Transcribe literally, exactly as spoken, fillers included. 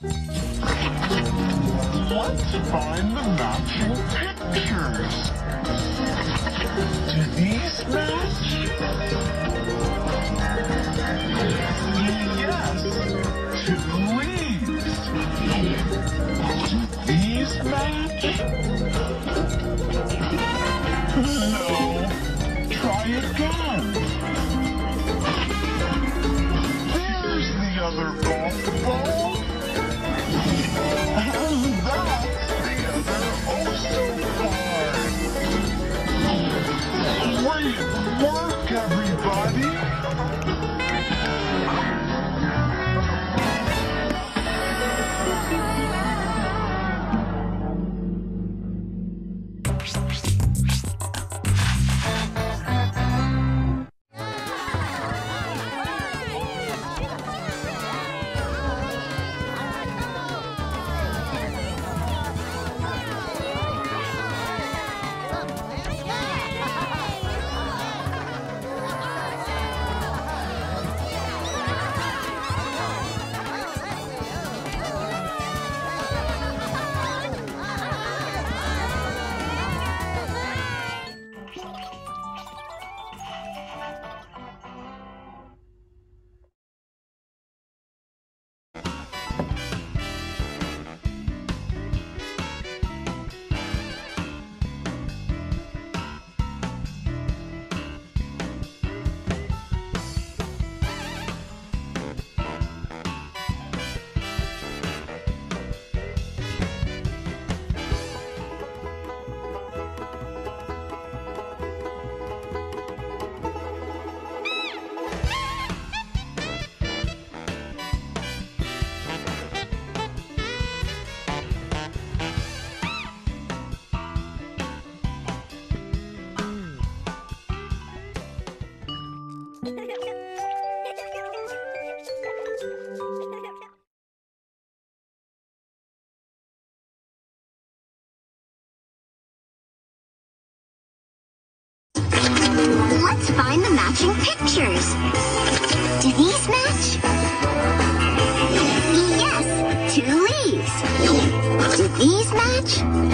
Let's find the matching pictures. Do these match? Yes, two leaves. Do these match? No. Try again. There's the other golf ball. And that's the other oh so far. Great work, everybody. Let's find the matching pictures. Do these match? Yes, two leaves. Do these match?